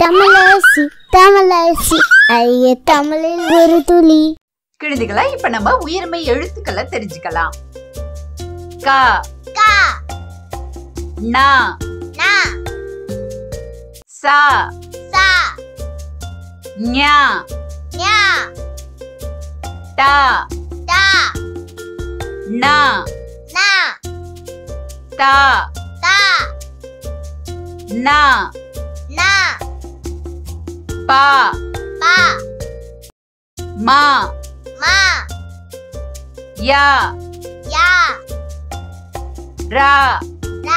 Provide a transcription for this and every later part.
தமிழரசி தமிழரசி ஐய தமிழில் ஒரு துளி. குழந்தைகளா, இப்ப நம்ம உயிர்மை எழுத்துக்களை தெரிஞ்சுக்கலாம். க க ந ந ச ச ஞ ஞ ட ட ந ந த த ந ந ப ப ம ம ய ய ர ர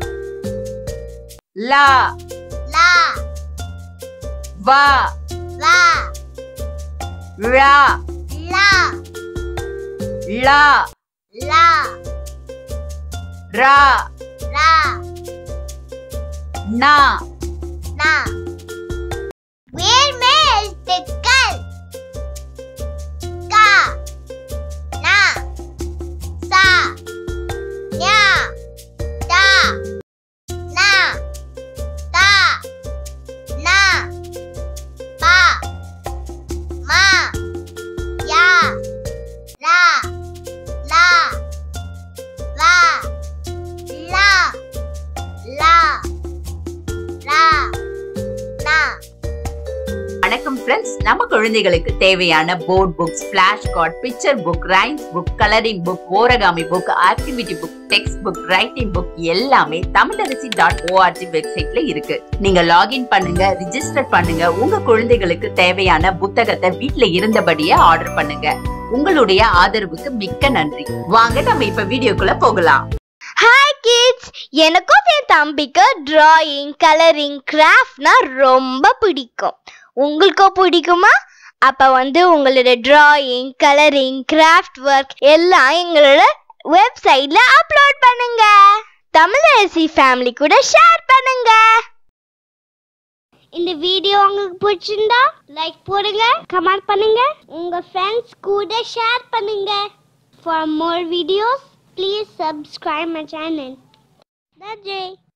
ல ல வ வ ர ல ல ல ர ர ந ந. உயிர்மை எழுத்துக்கள் க ந ச ஞ ட ந த ந ப ம ய ர ல வ ல ல ர ந. வணக்கம் ஃப்ரெண்ட்ஸ், நம்ம குழந்தைகளுக்கு தேவையான board books, flash card, picture book, rhymes book, colouring book, origami book, activity book, text book, writing book எல்லாமே தமிழரசி.org வெப்சைட்ல இருக்கு. நீங்க லாகின் பண்ணுங்க, ரிஜிஸ்டர் பண்ணுங்க. உங்க குழந்தைகளுக்கு தேவையான புத்தகத்தை வீட்ல இருந்தபடியே ஆர்டர் பண்ணுங்க. உங்களுடைய ஆதரவுக்கு மிக்க நன்றி. வாங்க நம்ம இப்ப வீடியோக்குள்ள போகலாம். ஹாய் கிட்ஸ், எனக்கும் என் தம்பிக்கு டிராயிங், கலரிங், கிராஃப்ட்னா ரொம்ப பிடிக்கும். உங்களுக்கும் பிடிக்குமா? அப்போ உங்களோட டிராயிங், கலரிங், கிராஃப்ட் ஒர்க் எல்லாம் எங்களோட வெப்சைட்ல அப்லோட் பண்ணுங்க. தமிழரசி ஃபேமிலி கூட ஷேர் பண்ணுங்க. இந்த வீடியோ உங்களுக்கு பிடிச்சிருந்தா லைக் போடுங்க, கமெண்ட் பண்ணுங்க, உங்க ஃப்ரெண்ட்ஸ் கூட ஷேர் பண்ணுங்க. For more videos, please subscribe my channel. That's it.